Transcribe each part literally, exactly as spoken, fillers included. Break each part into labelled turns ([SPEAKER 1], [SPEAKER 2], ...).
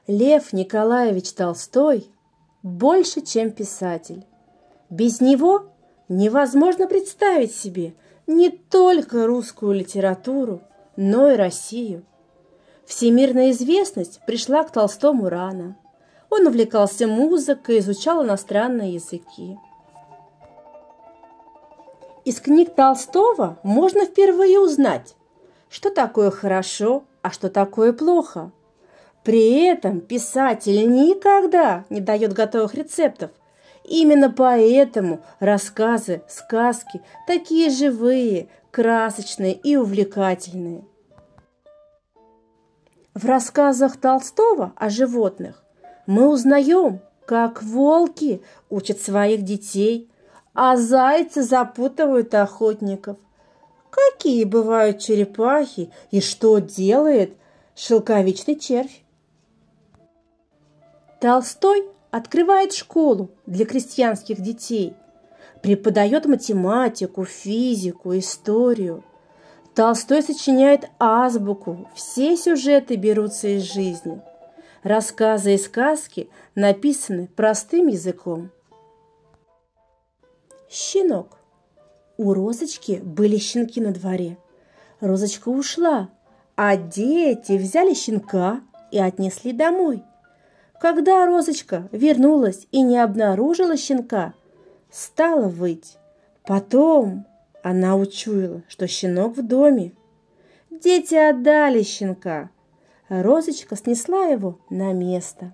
[SPEAKER 1] Лев Николаевич Толстой больше, чем писатель. Без него невозможно представить себе не только русскую литературу, но и Россию. Всемирная известность пришла к Толстому рано. Он увлекался музыкой, изучал иностранные языки. Из книг Толстого можно впервые узнать, что такое хорошо, а что такое плохо. При этом писатель никогда не дает готовых рецептов. Именно поэтому рассказы, сказки такие живые, красочные и увлекательные. В рассказах Толстого о животных мы узнаем, как волки учат своих детей, а зайцы запутывают охотников. Какие бывают черепахи и что делает шелковичный червь. Толстой открывает школу для крестьянских детей, преподает математику, физику, историю. Толстой сочиняет азбуку, все сюжеты берутся из жизни. Рассказы и сказки написаны простым языком. Щенок. У Розочки были щенки на дворе. Розочка ушла, а дети взяли щенка и отнесли домой. Когда Розочка вернулась и не обнаружила щенка, стала выть. Потом она учуяла, что щенок в доме. Дети отдали щенка. Розочка снесла его на место.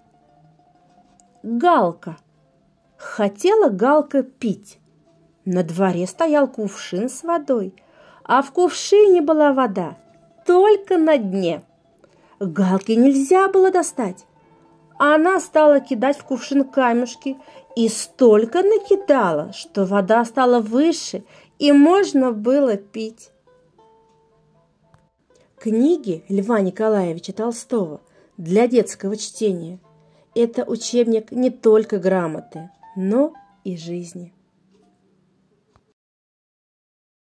[SPEAKER 1] Галка. Хотела Галка пить. На дворе стоял кувшин с водой, а в кувшине была вода, только на дне. Галке нельзя было достать. Она стала кидать в кувшин камешки и столько накидала, что вода стала выше, и можно было пить. Книги Льва Николаевича Толстого для детского чтения – это учебник не только грамоты, но и жизни.